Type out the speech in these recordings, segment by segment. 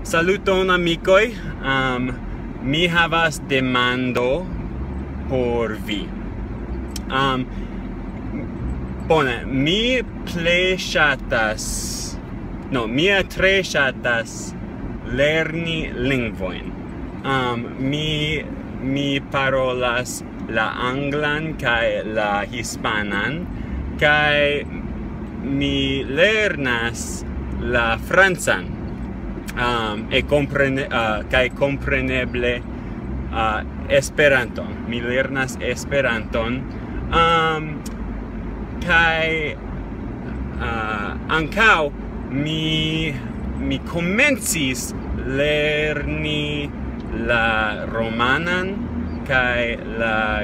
Saluton amikoj, mi havas demando por vi. Bone, mi tre ŝatas lerni lingvojn. Mi parolas la anglan kaj la hispanan, kaj mi lernas la francan. Kaj kompreneble Esperanton. Mi lernas Esperanton. Kaj ankaŭ mi komencis lerni la romanan kaj la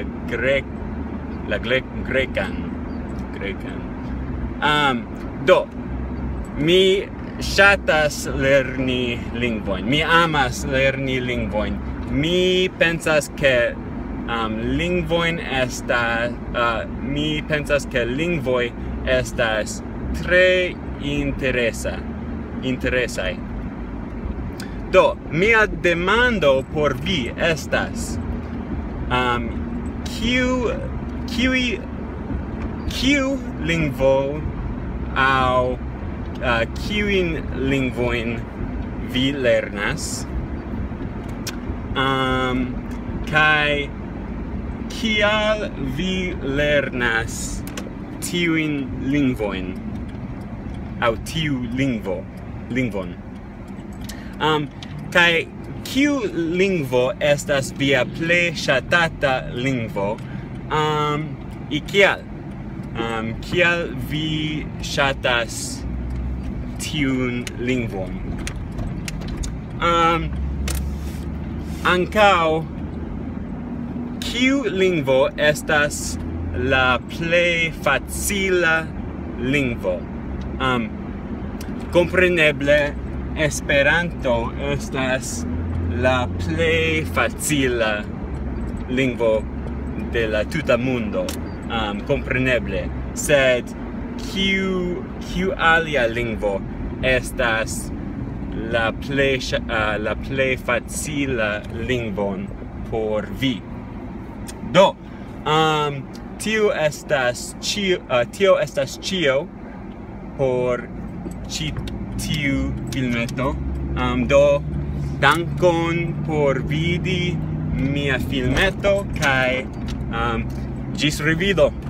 grekan. Do mi ŝatas lerni lingvojn. Mi amas lerni lingvojn. Mi pensas ke lingvoj estas tre interesaj. Do, mia demando por vi estas kiu lingvo aŭ kiujn lingvojn vi lernas, kaj kial vi lernas tiujn lingvojn aŭ tiu lingvon. Kaj kiu lingvo estas via plej ŝatata lingvo, kial? Kial vi ŝatas tiun lingvon? Ankaŭ kiu lingvo estas la plej facila lingvo? Kompreneble Esperanto estas la plej facila lingvo de la tuta mondo. Kompreneble, sed kiu alia lingvo estas la plej facila lingvon por vi? Do, tio estas ĉio por ĉi tiu filmeto. Do, dankon por vidi mia filmeto kaj ĝis revido.